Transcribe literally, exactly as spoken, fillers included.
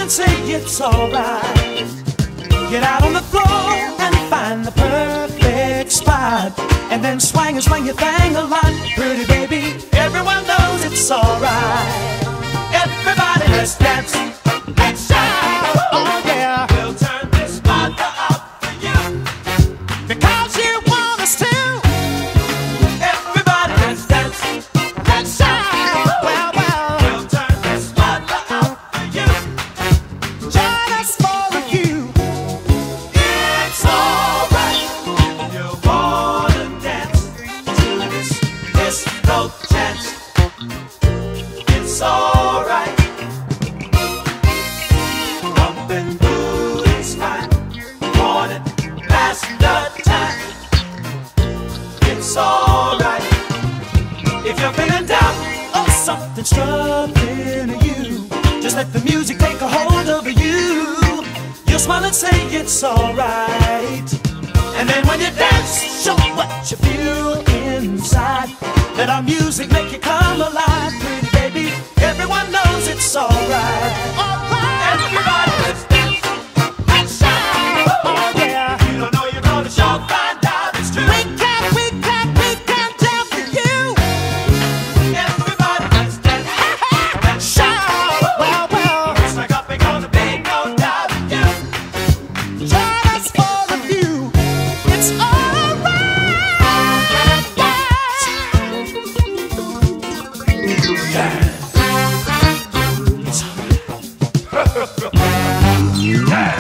and say it's alright. Get out on the floor and find the perfect spot, and then swing and swing your thing a lot. Pretty baby, everyone knows it's alright. Everybody, let's dance, let's shout. Oh yeah, we'll turn this mother up for you, because you want us to. Everybody, let's dance, let's shout. Well, well, we'll turn this mother up for you. Join us for a few. It's alright if you wanna dance to this disco chant. It's alright. Bumping booty's fine. Want it past the time. It's alright. If you're feeling down or something's troubling you, just let the music take a hold of you. You'll smile and say it's alright. And then when you dance, show what you feel inside. Let our music make you come alive. Pretty baby, everyone knows it's alright. Alright, everybody, let's dance and shout. Oh yeah, you don't know you're gonna sure find out it's true. We can, we can, we can dance with you. Everybody, let's dance and shout. Well, well, it's like up ain't gonna be no doubt of you. Join us for a few. It's alright. Yeah. Yeah.